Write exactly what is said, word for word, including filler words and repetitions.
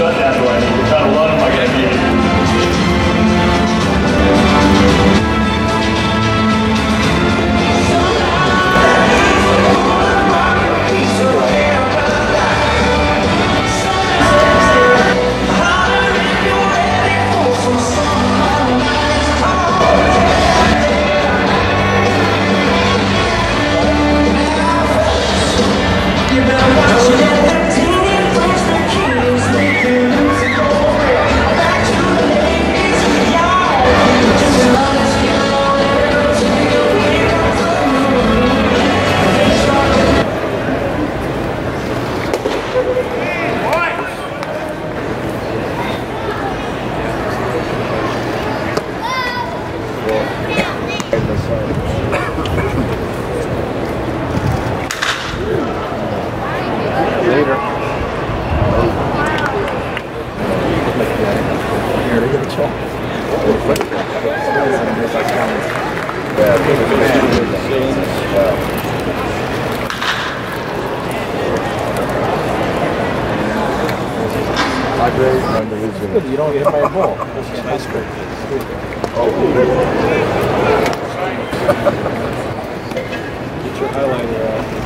let down to any. What kind of run am I going to be? You don't get hit by a ball. That's great. Get your highlighter out.